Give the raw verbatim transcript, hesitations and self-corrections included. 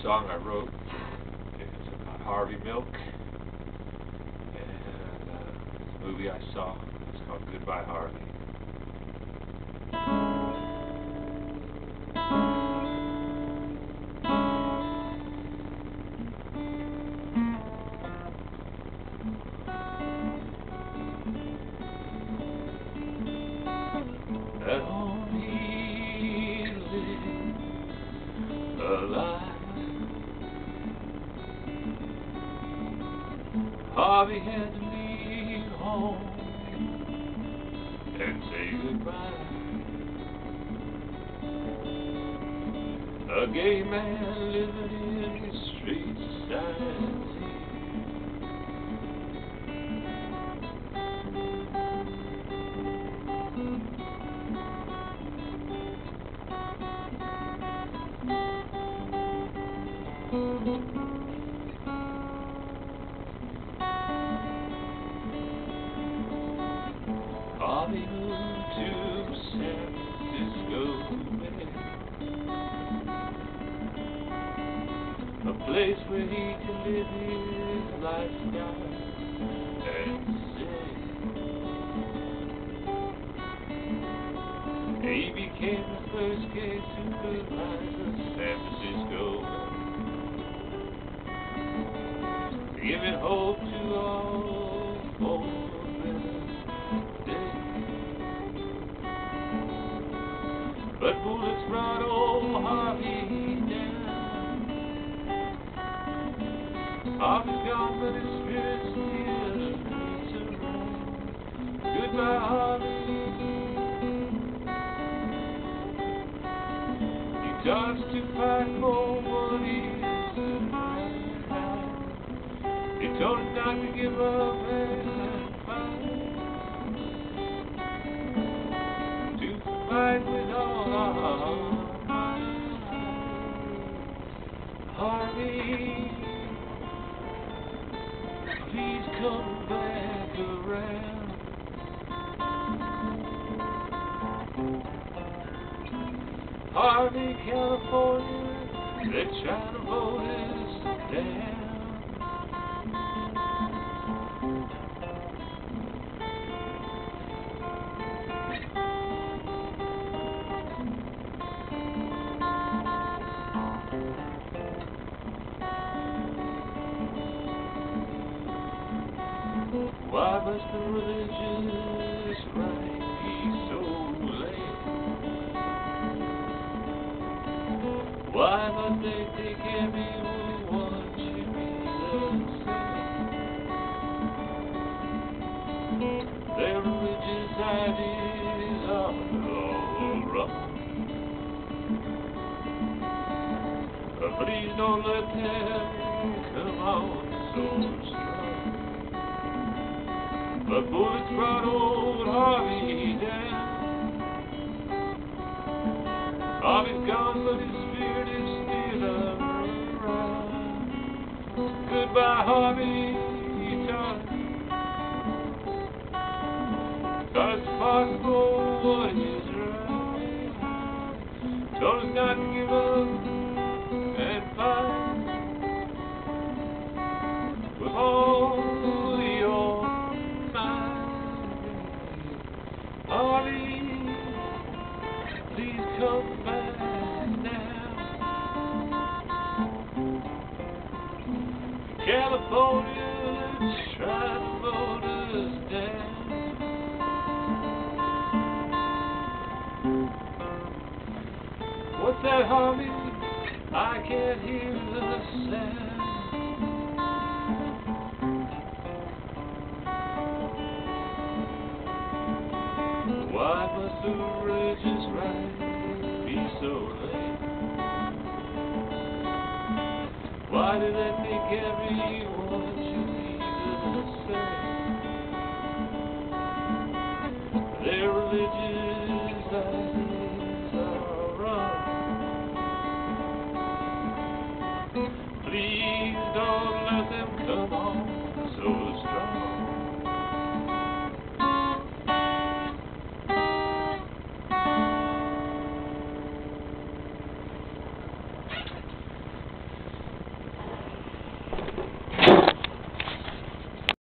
song I wrote. It's about Harvey Milk, and uh, it's a movie I saw. It's called Goodbye, Harvey. At home he lived alive. Harvey had to leave home and say goodbye. A gay man living in street society. Harvey moved to San Francisco, a place where he could live his lifestyle and say he became the first gay supervisor of San Francisco, giving hope to all for but bullets brought old Harvey down. Harvey's gone, but his spirit still beats around. Goodbye, Harvey. He taught us to fight for what is right. He told us not to give up and fight. To fight with all our might. Harvey, please come back around. Harvey, California, they're trying to vote us down. Why must the religious right be so late? Why must they think everyone should be the same? Their religious ideas are all wrong. But please don't let them come on so strong. But bullets brought old Harvey down. Harvey's gone, but his spirit is still around. Goodbye, Harvey, he taught us. Taught us to fight for what is right. Told us not to give up and fight. With all your Harvey, please come back now. California, let's try to vote us down. What's that, Harvey? I can't hear the sound. Why must the religious right be so late? Why do they think everyone should be the same? Their religious ideas are wrong. Please don't let them come on so strong.